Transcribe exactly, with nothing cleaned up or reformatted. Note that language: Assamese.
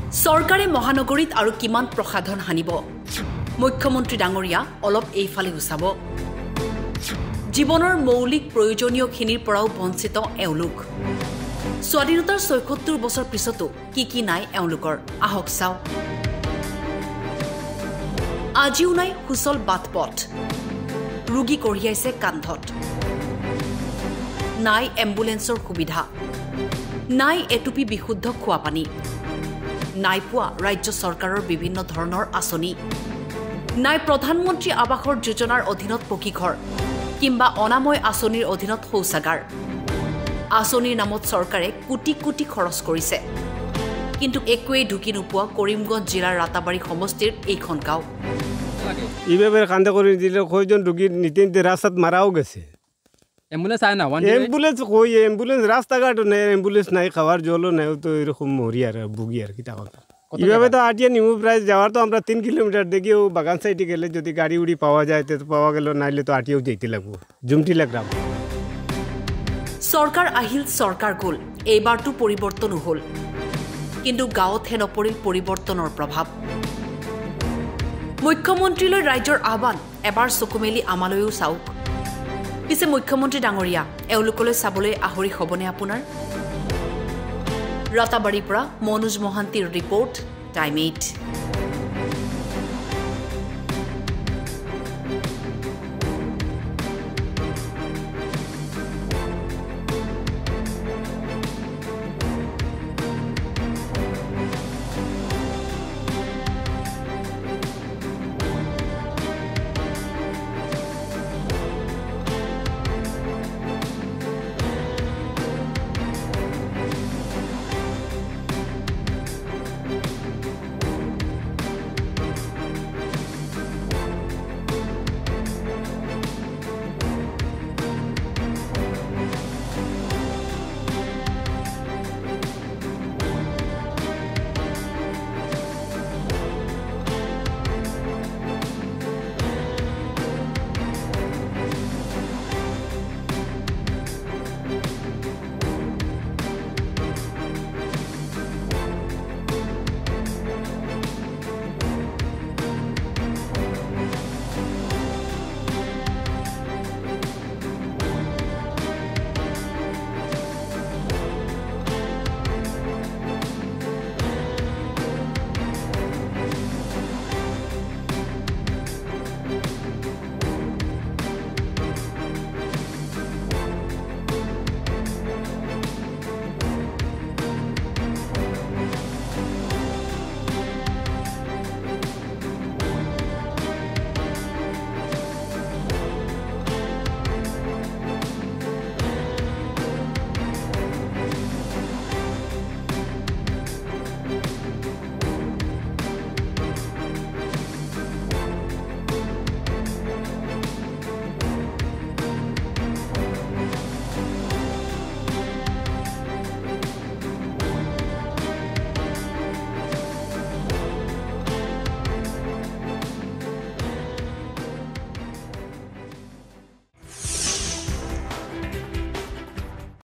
চৰকাৰে মহানগৰীত আৰু কিমান প্ৰসাধন হানিব মুখ্যমন্ত্ৰী ডাঙৰীয়া অলপ এইফালে উচাব জীৱনৰ মৌলিক প্ৰয়োজনীয়খিনিৰ পৰাও বঞ্চিত এওঁলোক স্বাধীনতাৰ ছয়সত্তৰ বছৰ পিছতো কি কি নাই এওঁলোকৰ আহক চাও আজিও নাই সুচল বাটপথ ৰোগী কঢ়িয়াইছে কান্ধত নাই এম্বুলেন্সৰ সুবিধা নাই এটুপি বিশুদ্ধ খোৱা পানী নাই পোৱা ৰাজ্য চৰকাৰৰ বিভিন্ন ধৰণৰ আঁচনি নাই প্ৰধানমন্ত্ৰী আৱাসৰ যোজনাৰ অধীনত পকী ঘৰ কিংবা অনাময় আঁচনিৰ অধীনত শৌচাগাৰ আঁচনিৰ নামত চৰকাৰে কোটি কোটি খৰচ কৰিছে কিন্তু একোৱেই ঢুকি নোপোৱা কৰিমগঞ্জ জিলাৰ ৰাতাবাৰী সমষ্টিৰ এইখন গাঁও এইভাবে কান্দা করে দিলে কয়জন রোগী নিতে নিতে রাস্তাত মারাও গেছে অ্যাম্বুলেন্স আয় না অ্যাম্বুলেন্স কই অ্যাম্বুলেন্স রাস্তাঘাটও নেই অ্যাম্বুলেন্স নাই খাওয়ার জলও নেই তো এরকম মরি আর ভুগি আর কি টাকা এইভাবে তো আটিয়া নিমু প্রায় যাওয়ার তো আমরা তিন কিলোমিটার দেখিও বাগান সাইডে গেলে যদি গাড়ি উড়ি পাওয়া যায় তো পাওয়া গেল নাইলে তো আটিয়াও যেতে লাগবো জুমটিলা গ্রাম সরকার আহিল সরকার গল এইবাৰটো পৰিৱৰ্তন হল কিন্তু গাঁৱত হে নপৰিল পৰিৱৰ্তনৰ প্ৰভাৱ মুখ্যমন্ত্ৰীলৈ ৰাজ্যৰ আহ্বান এবাৰ চকু মেলি আমালৈও চাওক পিছে মুখ্যমন্ত্ৰী ডাঙৰীয়া এওঁলোকলৈ চাবলৈ আহৰি হ'বনে আপোনাৰ ৰাতাবাৰীৰ পৰা মনোজ মহান্তিৰ ৰিপৰ্ট টাইম এইট